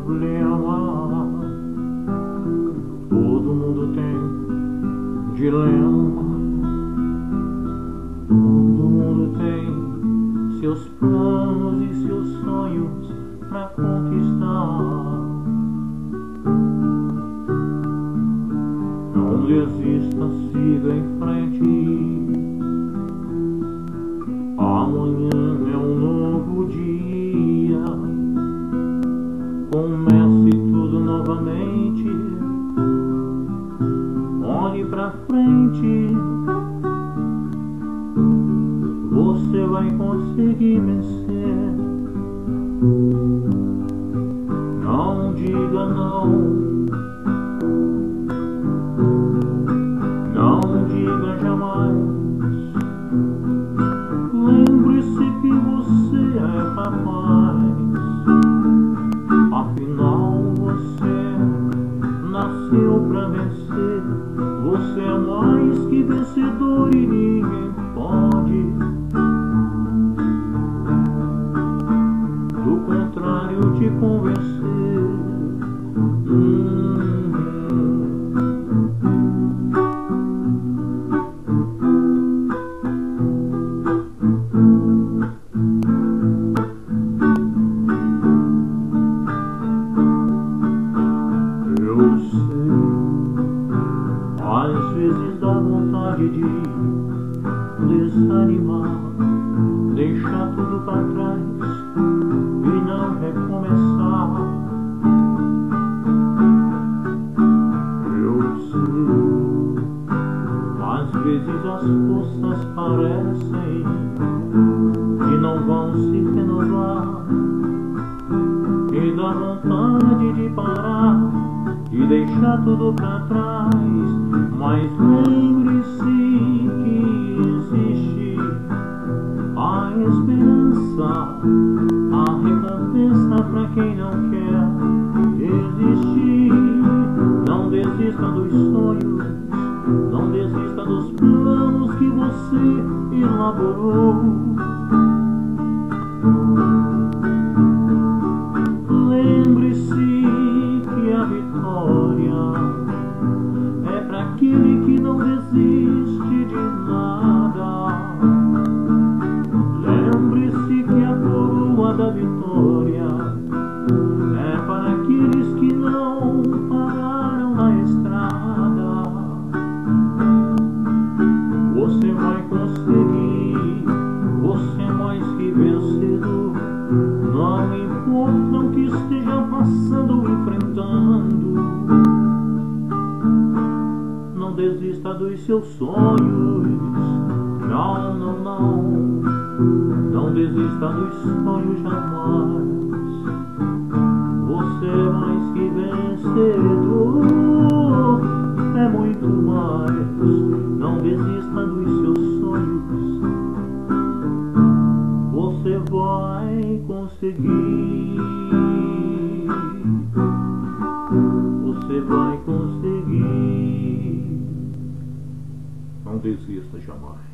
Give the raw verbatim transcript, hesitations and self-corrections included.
problema. Todo mundo tem dilema. Todo mundo tem seus planos e seus sonhos pra conquistar. Não desista, siga em frente. Amanhã é um novo dia. Comece tudo novamente. Olhe pra frente. Você vai conseguir vencer. Não diga não. Não diga jamais. Lembre-se que você é capaz. Afinal você nasceu pra vencer. Você é mais que vencedor e ninguém pode, do contrário, te convencer. hum. Eu sei, às vezes dá vontade de desanimar, deixar tudo pra trás e não recomeçar. Eu sei, às vezes as forças parecem que não vão se renovar, e dá vontade de parar e deixar tudo pra trás. Mas lembre-se que existe a esperança, a recompensa pra quem não quer desistir. Não desista dos sonhos, não desista dos planos que você elaborou. Lembre-se que a vitória é para aquele que não desiste de nada. Lembre-se que a coroa da vitória é para aqueles que não pararam na estrada. Você vai conseguir, você é mais que vencedor. Não importa o que esteja passando ou enfrentando, não desista dos seus sonhos. Não, não, não. Não desista dos sonhos jamais. Você é mais que vencedor. É muito mais. Não desista dos seus sonhos. Você vai conseguir. Você vai conseguir. Não desista jamais.